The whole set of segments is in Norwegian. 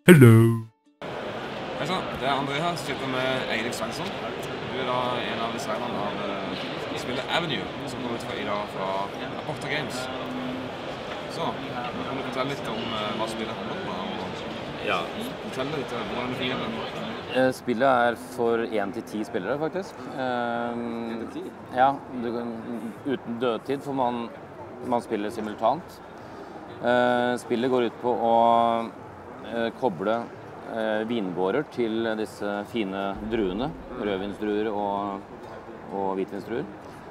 Hello. Hei sann, det er André her, sitter med Eirik Svensson. Du er da en av designerne av spillet Avenue, som går ut fra i dag fra Aporta Games. Så, kan du fortelle litt om hva spillet handler om? Ja. Fortelle litt om hvordan det fungerer. Spillet er for 1 til 10 spillere, faktisk. 1 til 10? Ja, uten dødtid, for man spiller simultant. Spillet går ut på å koble vingårder til disse fine druene, rødvinsdruer og hvitvinsdruer.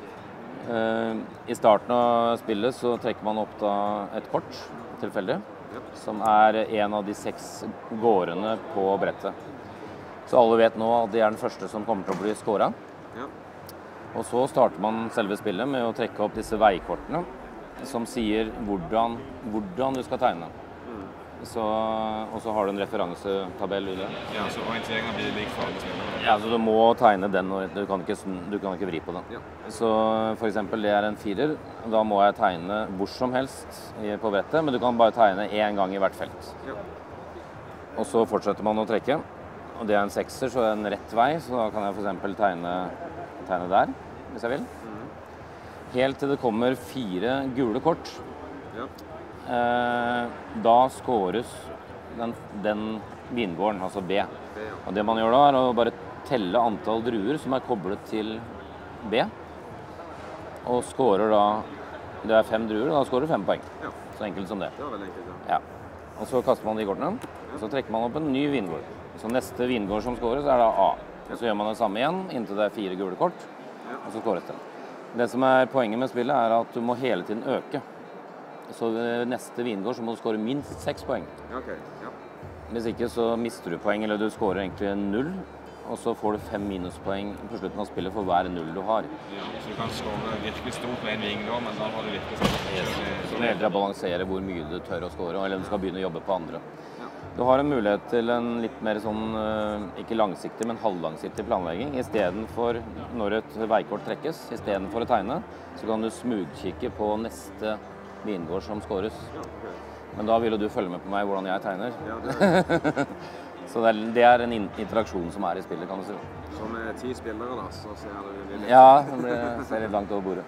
I starten av spillet så trekker man opp da et kort, tilfeldig, som er en av de 6 gårdene på brettet. Så alle vet nå at det er den første som kommer til å bli skåret. Ja. Og så starter man selve spillet med å trekke opp disse veikortene, som sier hvordan du skal tegne. Og så har du en referansetabell i det. Ja, så orienteringen blir lik for alle spillere. Ja, så du må tegne den, og du kan ikke vri på den. Ja. Så for eksempel det er en 4, da må jeg tegne hvor som helst på brettet, men du kan bare tegne en gang i hvert felt. Ja. Og så fortsetter man å trekke, og det er en 6-er, så det er en rett vei, så da kan jeg for eksempel tegne der, hvis jeg vil. Helt til det kommer 4 gule kort. Ja. Da skåres den vingården, altså B. Ja. Og det man gjør da er å bare telle antall druer som er koblet til B. Og skårer da, det er 5 druer, og da skårer du 5 poeng. Ja. Så enkelt som det. Det var veldig enkelt, Ja. Og så kaster man de kortene, og så trekker man opp en ny vingård. Så neste vingård som skåres er da A. Og så gjør man det samme igjen, inntil det er 4 gule kort, og så skåres den. Det som er poenget med spillet er at du må hele tiden øke. Så ved neste vingård så må du skåre minst 6 poeng. Ja, ok. Ja. Hvis ikke så mister du poeng, eller du skårer egentlig 0, og så får du 5 minuspoeng på slutten av spillet for hver 0 du har. Ja, så du kan skåre virkelig stort med en vingård, men da har du virkelig sånn. Så det gjelder å balansere hvor mye du tør å skåre, eller du skal begynne å jobbe på andre. Du har en mulighet til en litt mer sånn, ikke langsiktig, men halvlangsiktig planlegging. I stedet for, når et veikort trekkes, i stedet for å tegne, så kan du smugkikke på neste vingård som skåres. Ja, okay. Men da vil jo du følge med på meg hvordan jeg tegner. Ja, det Så det er en interaksjon som er i spillet, kan du si. Så med 10 spillere da, så ser du litt... Ja, det ser litt langt over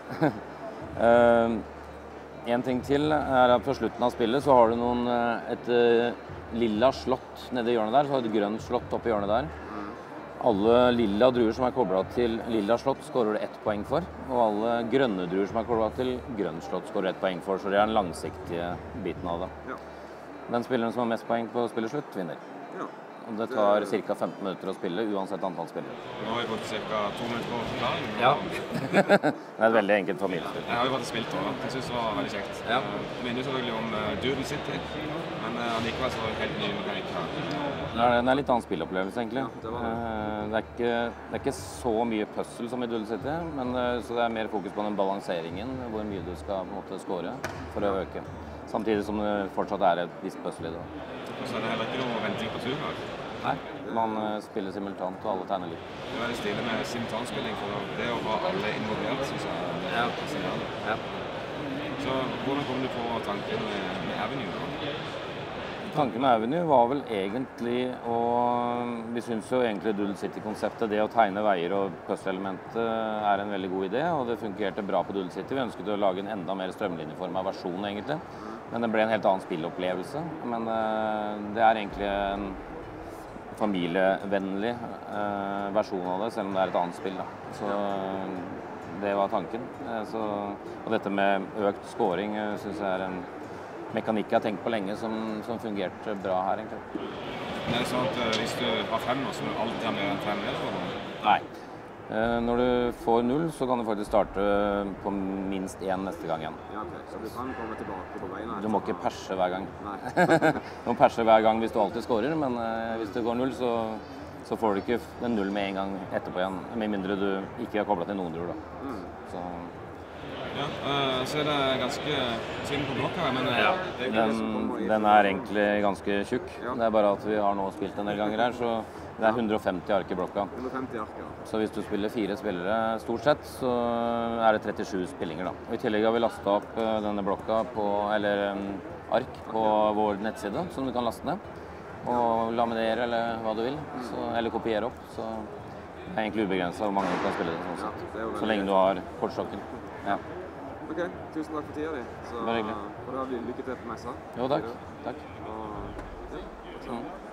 bordet. En ting til er at på slutten av spillet så har du et lilla slott nede i hjørnet der, så har du et grønt slott oppe i hjørnet der. Alle lilla druer som er koblet til lilla slott skårer du 1 poeng for, og alle grønne druer som er koblet til grønt slott skårer 1 poeng for, så det er den langsiktige biten av det. Ja. Den spilleren som har mest poeng på spillerslutt vinner. Ja. Og det tar ca. 15 minutter å spille, uansett antall spillere. Nå har vi fått ca. 2 minutter på forklaring. Ja. Det er et veldig enkelt familiespill. Jeg har jo faktisk spilt også. Jeg synes det var veldig kjekt. Ja. Det minner selvfølgelig om Doodle City, men likevel så var det helt ny mekanikk her. Det er en litt annen spillopplevelse, egentlig. Ja, det er ikke så mye puzzle som i Doodle City, men så det er mer fokus på den balanseringen, hvor mye du skal på en måte score for å øke. Samtidig som det fortsatt er et visst puzzle i det. Så er det heller ikke noe venting på tur her? Nei, man spiller simultant, og alle tegner litt. Det er veldig stilig med simultanspilling, for det å ha alle involvert, synes jeg er fascinerende. Ja. Så hvordan kom du på tanken med Avenue da? Tanken med Avenue var vel egentlig vi synes jo egentlig Doodle City-konseptet, det å tegne veier og puzzle-elementet er en veldig god idé, og det fungerte bra på Doodle City. Vi ønsket å lage en enda mer strømlinjeformet versjon egentlig, men det ble en helt annen spillopplevelse. Men det er egentlig en familievennlig versjon av det, selv om det er et annet spill da. Så det var tanken. Og dette med økt scoring synes jeg er en mekanikk jeg har tenkt på lenge som fungerte bra her, egentlig. Det er sånn at hvis du har 5, så må du alltid ha mer enn 5 eller for noe? Nei. Når du får 0, så kan du faktisk starte på minst 1 neste gang igjen. Ja, ok. Så du kan komme tilbake på veien her? Du må ikke perse hver gang. Nei. Du må perse hver gang hvis du alltid scorer, men hvis det går 0, så får du ikke en 0 med en gang etterpå igjen, med mindre du ikke har koblet til noen druer da. Så... Ja, så er det ganske synd på blokka, men den er egentlig ganske tjukk. Det er bare at vi har nå spilt en del ganger her, så det er 150 ark i blokka. 150 ark, ja. Så hvis du spiller 4 spillere stort sett, så er det 37 spillinger da. Og i tillegg har vi lastet opp denne blokka på, eller ark på vår nettside, som du kan laste ned. og laminere eller hva du vil, eller kopiere opp, så det er egentlig ubegrenset hvor mange du kan spille det sånn sett. Så lenge du har kortstokken. Ja. Ok, tusen takk for tida di. Så Bare hyggelig. får du ha lykke til på messa. Jo, takk. Takk. Og, ja,